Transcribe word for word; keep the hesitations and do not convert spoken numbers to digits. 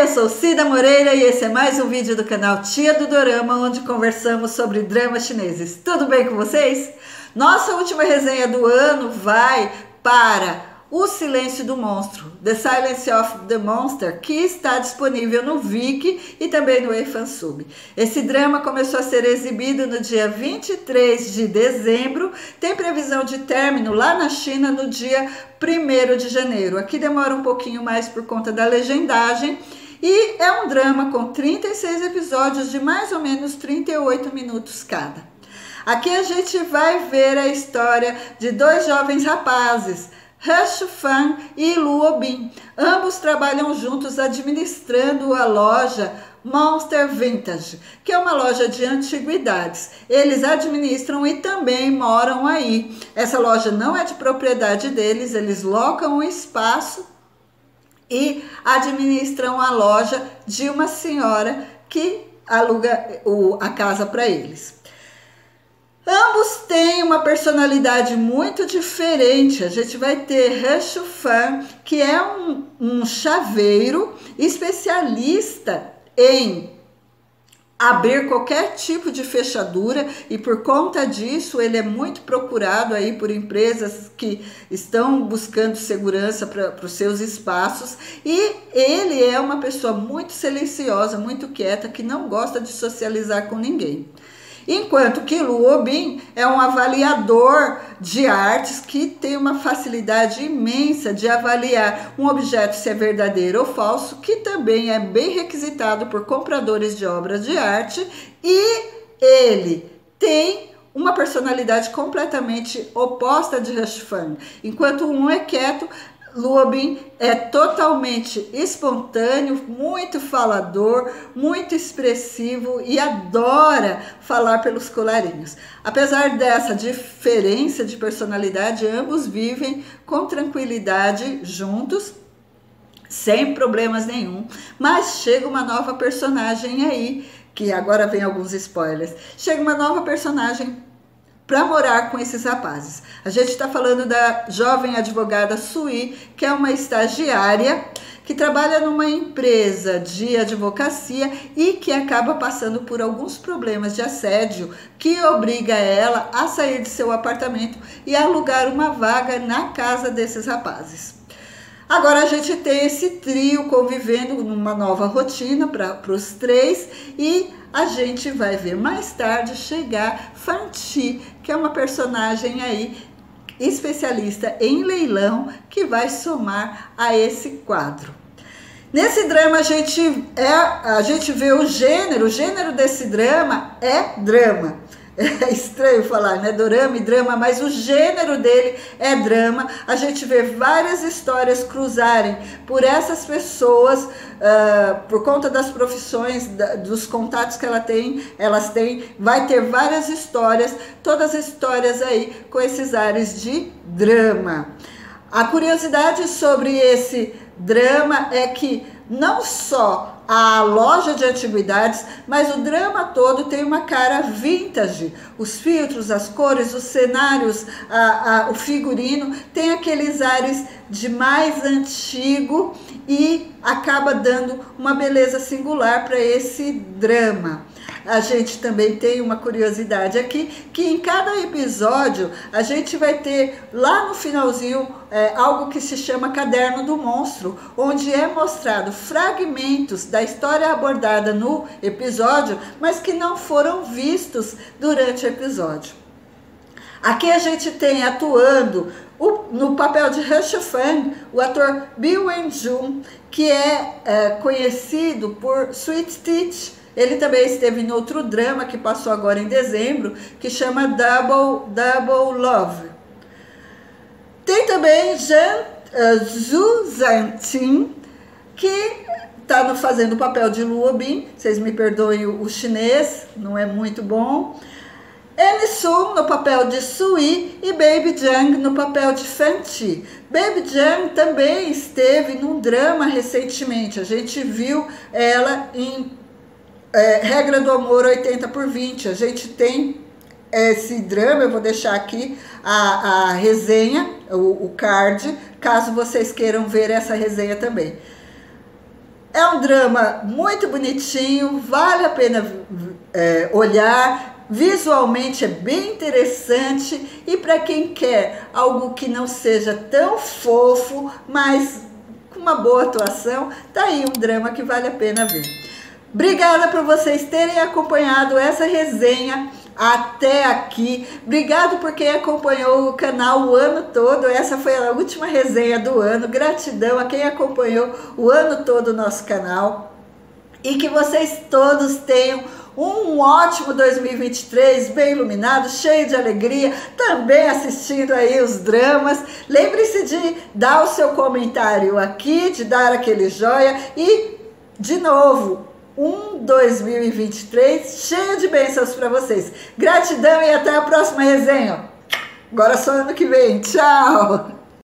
eu sou Cida Moreira e esse é mais um vídeo do canal Tia do Dorama, onde conversamos sobre dramas chineses. Tudo bem com vocês? Nossa última resenha do ano vai para O Silêncio do Monstro, The Silence of the Monster, que está disponível no Viki e também no eFansub. Esse drama começou a ser exibido no dia vinte e três de dezembro, tem previsão de término lá na China no dia primeiro de janeiro. Aqui demora um pouquinho mais por conta da legendagem. E é um drama com trinta e seis episódios de mais ou menos trinta e oito minutos cada. Aqui a gente vai ver a história de dois jovens rapazes, He Shufan e Luo Bin. Ambos trabalham juntos administrando a loja Monster Vintage, que é uma loja de antiguidades. Eles administram e também moram aí. Essa loja não é de propriedade deles, eles locam um espaço e administram a loja de uma senhora que aluga o, a casa para eles. Ambos têm uma personalidade muito diferente. A gente vai ter He Shufan, que é um, um chaveiro especialista em abrir qualquer tipo de fechadura, e por conta disso ele é muito procurado aí por empresas que estão buscando segurança para os seus espaços, e ele é uma pessoa muito silenciosa, muito quieta, que não gosta de socializar com ninguém. Enquanto que Luo Bin é um avaliador de artes que tem uma facilidade imensa de avaliar um objeto se é verdadeiro ou falso, que também é bem requisitado por compradores de obras de arte, e ele tem uma personalidade completamente oposta de He Shufan. Enquanto um é quieto, Luo Bin é totalmente espontâneo, muito falador, muito expressivo e adora falar pelos colarinhos. Apesar dessa diferença de personalidade, ambos vivem com tranquilidade juntos, sem problemas nenhum. Mas chega uma nova personagem aí, que agora vem alguns spoilers. Chega uma nova personagem para morar com esses rapazes. A gente está falando da jovem advogada Sui, que é uma estagiária que trabalha numa empresa de advocacia e que acaba passando por alguns problemas de assédio que obriga ela a sair de seu apartamento e alugar uma vaga na casa desses rapazes. Agora a gente tem esse trio convivendo numa nova rotina para os três, e a gente vai ver mais tarde chegar Fan Chi, que é uma personagem aí especialista em leilão, que vai somar a esse quadro. Nesse drama a gente, é, a gente vê o gênero, o gênero desse drama é drama. É estranho falar, né? Dorama e drama, mas o gênero dele é drama. A gente vê várias histórias cruzarem por essas pessoas, uh, por conta das profissões, da, dos contatos que ela tem, elas têm. Vai ter várias histórias, todas as histórias aí com esses ares de drama. A curiosidade sobre esse drama é que não só a loja de antiguidades, mas o drama todo tem uma cara vintage. Os filtros, as cores, os cenários, a, a, o figurino tem aqueles ares de mais antigo e acaba dando uma beleza singular para esse drama. A gente também tem uma curiosidade aqui, que em cada episódio a gente vai ter lá no finalzinho é, algo que se chama Caderno do Monstro, onde é mostrado fragmentos da história abordada no episódio, mas que não foram vistos durante o episódio. Aqui a gente tem atuando o, no papel de He Shufan, o ator Bill Wen-jun, que é, é conhecido por Sweet Stitch. Ele também esteve em outro drama que passou agora em dezembro, que chama Double, Double Love. Tem também Jean uh, Zhu Zantin, que está fazendo o papel de Luo Bin. Vocês me perdoem o, o chinês, não é muito bom. Annie Sung no papel de Sui e Baby Jang no papel de Fan Chi. Baby Jang também esteve num drama recentemente. A gente viu ela em É, Regra do Amor oitenta por vinte. A gente tem esse drama, eu vou deixar aqui a, a resenha, o, o card, caso vocês queiram ver essa resenha também. É um drama muito bonitinho, vale a pena é, olhar. Visualmente é bem interessante e para quem quer algo que não seja tão fofo, mas com uma boa atuação, tá aí um drama que vale a pena ver. Obrigada por vocês terem acompanhado essa resenha até aqui. Obrigado por quem acompanhou o canal o ano todo. Essa foi a última resenha do ano. Gratidão a quem acompanhou o ano todo o nosso canal. E que vocês todos tenham um ótimo dois mil e vinte e três, bem iluminado, cheio de alegria, também assistindo aí os dramas. Lembre-se de dar o seu comentário aqui, de dar aquele joia e, de novo, um dois mil e vinte e três cheio de bênçãos para vocês. Gratidão e até a próxima resenha. Agora só ano que vem. Tchau!